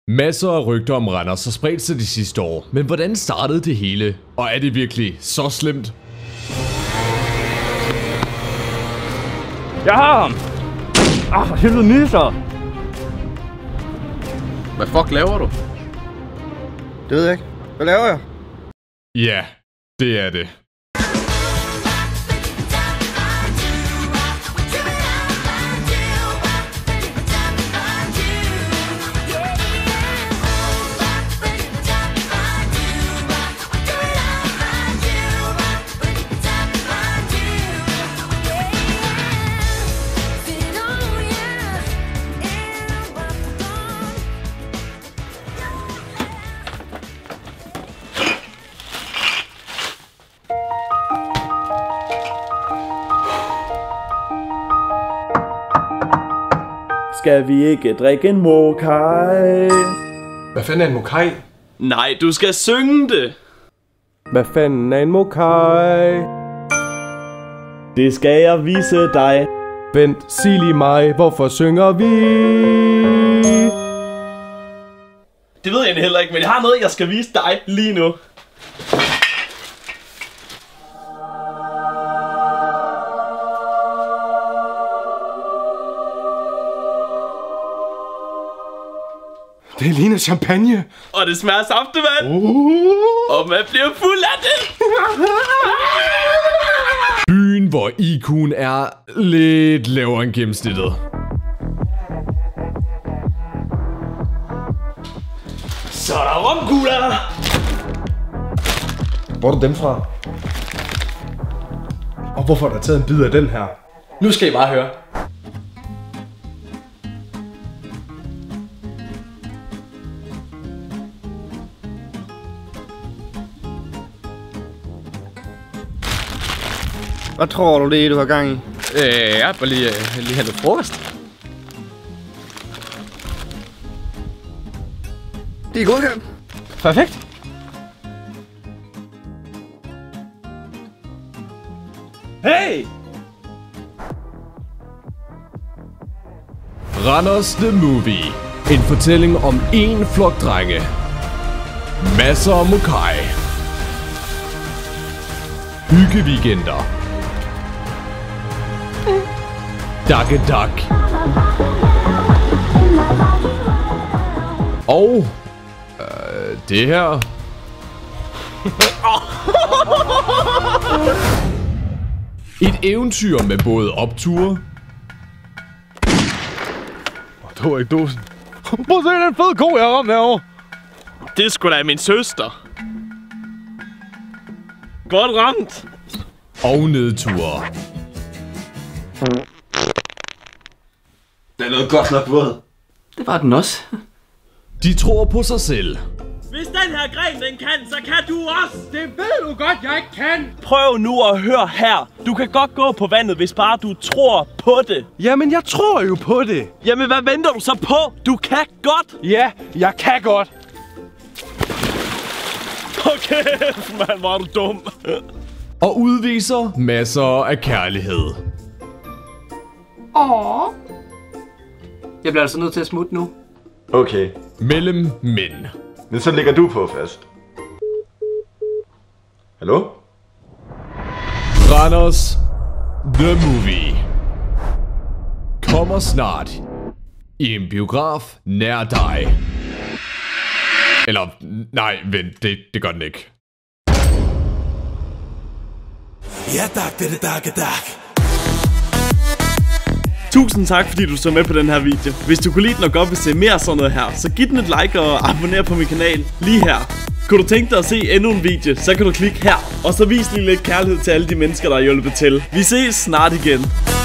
Masser af rygter om Randers har spredt sig de sidste år, men hvordan startede det hele? Og er det virkelig så slemt? Jeg har ham! For helvede nisser! Hvad fuck laver du? Det ved jeg ikke. Hvad laver jeg? Ja, det er det. Skal vi ikke drikke en mokai? Hvad fanden er en mokai? Nej, du skal synge det. Hvad fanden er en mokai? Det skal jeg vise dig. Vent, sig lige mig, hvorfor synger vi? Det ved jeg egentlig heller ikke, men jeg har noget, jeg skal vise dig lige nu. Det ligner champagne. Og det smager saftevand. Og man bliver fuld af det. Byen, hvor IQ'en er lidt lavere end gennemsnittet. Så er der romkugler. Hvor er du dem fra? Og hvorfor er der taget en bid af den her? Nu skal I bare høre. Hvad tror du det er, du har gang i? Jeg har bare lige hentet frokost. Det er godkendt. Perfekt. Hey! Randers The Movie. En fortælling om en flok drenge. Masser af mokai. Hyggeweekender. Dakkedak. Og det her. Et eventyr med både opture. Det var ikke dosen. Prøv at se den fede ko, jeg har ramt herovre. Det er sgu da min søster. Godt ramt. Og nedture. Den er noget godt nok våd. Det var den også. De tror på sig selv. Hvis den her gren den kan, så kan du også. Det ved du godt, jeg ikke kan. Prøv nu at høre her. Du kan godt gå på vandet, hvis bare du tror på det. Jamen, jeg tror jo på det. Jamen, hvad venter du så på? Du kan godt. Ja, jeg kan godt. Okay, mand, var du dum. Og udviser masser af kærlighed. Jeg bliver altså nødt til at smutte nu. Okay, Mellem mænd. men så ligger du på fast. Hallo? Randers The Movie kommer snart i en biograf nær dig. Eller, nej, vent, det gør den ikke. Ja, tak, det er tak. Tusind tak, fordi du så med på den her video. Hvis du kunne lide den og godt vil se mere sådan noget her, så giv den et like og abonner på min kanal lige her. Kunne du tænke dig at se endnu en video, så kan du klikke her. Og så vis lige lidt kærlighed til alle de mennesker, der har hjulpet til. Vi ses snart igen.